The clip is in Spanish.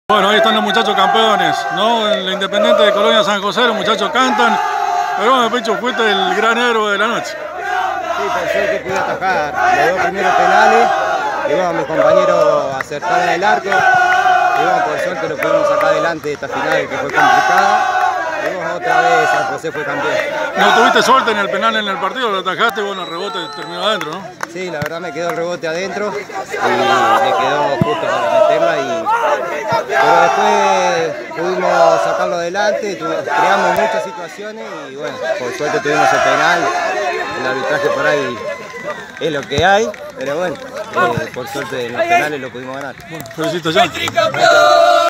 Bueno, ahí están los muchachos campeones, ¿no? En la Independiente de Colonia San José, los muchachos cantan. Pero bueno, Pecho, fuiste el gran héroe de la noche. Sí, pensé que pude atajar los dos primeros penales. Y bueno, mis compañeros acertaron el arco. Y bueno, por suerte lo pudimos sacar adelante de esta final que fue complicada. Y bueno, otra vez San José fue campeón. No tuviste suerte en el penal en el partido, lo atajaste, bueno, el rebote terminó adentro, ¿no? Sí, la verdad me quedó el rebote adentro y me quedó justo para meterla. Pero después pudimos sacarlo adelante, creamos muchas situaciones y bueno, por suerte tuvimos el penal. El arbitraje por ahí es lo que hay, pero bueno, por suerte en los penales lo pudimos ganar. Bueno, felicitaciones.